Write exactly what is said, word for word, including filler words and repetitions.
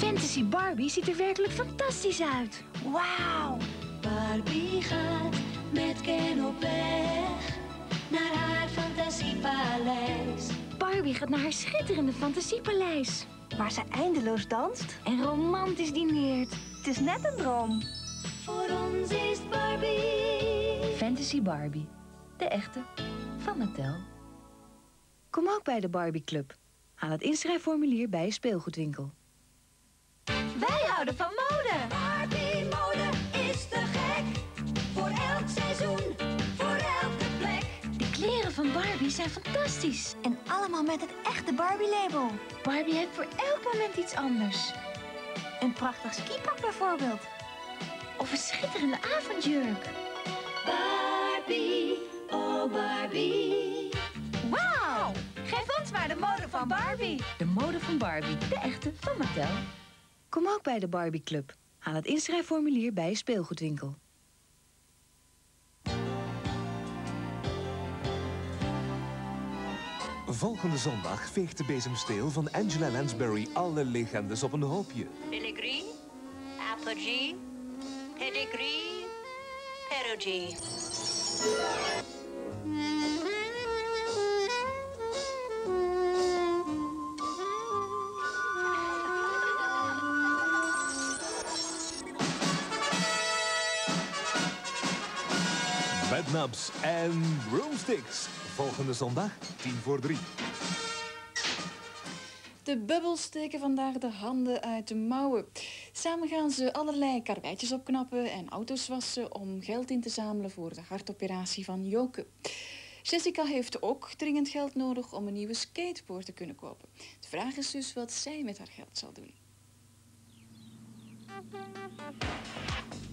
Fantasy Barbie ziet er werkelijk fantastisch uit. Wauw! Barbie gaat met Ken op weg naar haar fantasiepaleis. Barbie gaat naar haar schitterende fantasiepaleis. Waar ze eindeloos danst en romantisch dineert. Het is net een droom. Voor ons is Barbie. Fantasy Barbie. De echte van Mattel. Kom ook bij de Barbie Club. Haal het inschrijfformulier bij je speelgoedwinkel. Wij houden van mode. Barbie mode is te gek. Voor elk seizoen, voor elke plek. De kleren van Barbie zijn fantastisch. En allemaal met het echte Barbie-label. Barbie heeft voor elk moment iets anders. Een prachtig skipak bijvoorbeeld. Of een schitterende avondjurk. Barbie, oh Barbie. Wauw! Geef ons maar de mode van Barbie. De mode van Barbie, de echte van Mattel. Kom ook bij de Barbie Club. Haal het inschrijfformulier bij je speelgoedwinkel. Volgende zondag veegt de bezemsteel van Angela Lansbury alle legendes op een hoopje. Filigree, apogee, pedigree, perigee. Bednabs en broomsticks. Volgende zondag, tien voor drie. De bubbels steken vandaag de handen uit de mouwen. Samen gaan ze allerlei karweitjes opknappen en auto's wassen om geld in te zamelen voor de hartoperatie van Joke. Jessica heeft ook dringend geld nodig om een nieuwe skateboard te kunnen kopen. De vraag is dus wat zij met haar geld zal doen.